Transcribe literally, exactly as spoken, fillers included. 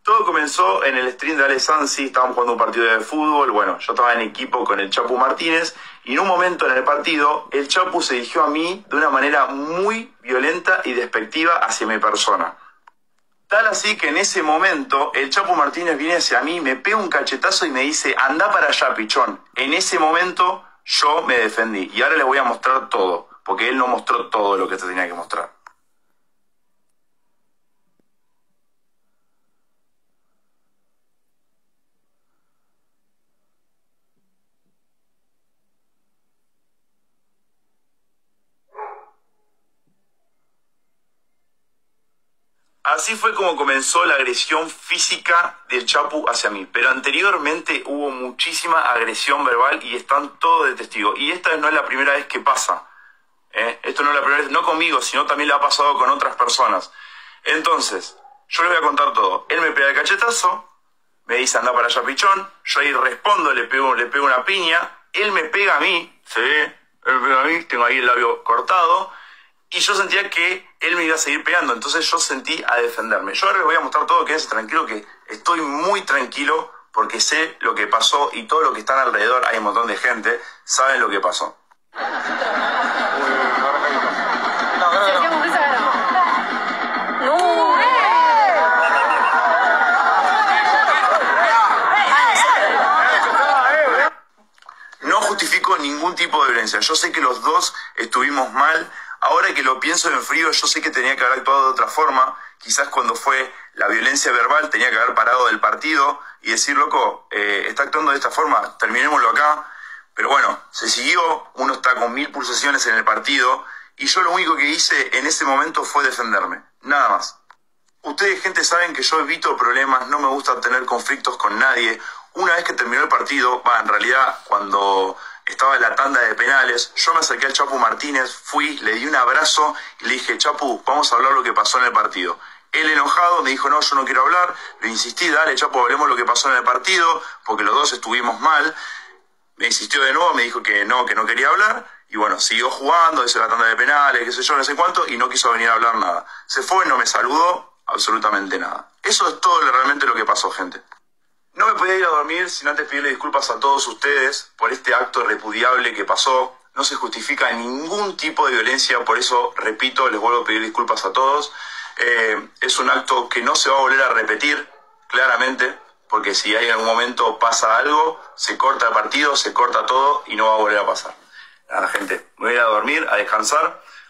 Todo comenzó en el stream de Ale Sansi, estábamos jugando un partido de fútbol, bueno, yo estaba en equipo con el Chapu Martínez, y en un momento en el partido, el Chapu se dirigió a mí de una manera muy violenta y despectiva hacia mi persona. Tal así que en ese momento, el Chapu Martínez viene hacia mí, me pega un cachetazo y me dice, anda para allá, pichón. En ese momento, yo me defendí, y ahora les voy a mostrar todo, porque él no mostró todo lo que se tenía que mostrar. Así fue como comenzó la agresión física del Chapu hacia mí, pero anteriormente hubo muchísima agresión verbal y están todos de testigo. Y esta no es la primera vez que pasa, ¿eh? Esto no es la primera vez, no conmigo, sino también le ha pasado con otras personas. Entonces, yo les voy a contar todo. Él me pega el cachetazo, me dice anda para allá pichón, yo ahí respondo, le pego, le pego una piña, él me pega a mí, se ve, él me pega a mí, tengo ahí el labio cortado, y yo sentía que él me iba a seguir pegando, entonces yo sentí a defenderme. Yo ahora les voy a mostrar todo, quédense tranquilo, que estoy muy tranquilo porque sé lo que pasó y todo lo que están alrededor, hay un montón de gente, saben lo que pasó. No justifico ningún tipo de violencia, yo sé que los dos estuvimos mal. Ahora que lo pienso en frío, yo sé que tenía que haber actuado de otra forma. Quizás cuando fue la violencia verbal tenía que haber parado del partido y decir, loco, eh, está actuando de esta forma, terminémoslo acá. Pero bueno, se siguió, uno está con mil pulsaciones en el partido y yo lo único que hice en ese momento fue defenderme, nada más. Ustedes, gente, saben que yo evito problemas, no me gusta tener conflictos con nadie. Una vez que terminó el partido, va, en realidad, cuando estaba en la tanda de penales, yo me acerqué al Chapu Martínez, fui, le di un abrazo y le dije, Chapu, vamos a hablar lo que pasó en el partido. Él enojado me dijo, no, yo no quiero hablar, le insistí, dale, Chapu, hablemos lo que pasó en el partido, porque los dos estuvimos mal. Me insistió de nuevo, me dijo que no, que no quería hablar, y bueno, siguió jugando, hizo la tanda de penales, qué sé yo, no sé cuánto, y no quiso venir a hablar nada. Se fue, no me saludó, absolutamente nada. Eso es todo realmente lo que pasó, gente. No me podía ir a dormir sin antes pedirle disculpas a todos ustedes por este acto repudiable que pasó. No se justifica ningún tipo de violencia, por eso, repito, les vuelvo a pedir disculpas a todos. Eh, es un acto que no se va a volver a repetir, claramente, porque si hay en algún momento pasa algo, se corta el partido, se corta todo y no va a volver a pasar. Nada, gente, me voy a ir a dormir, a descansar.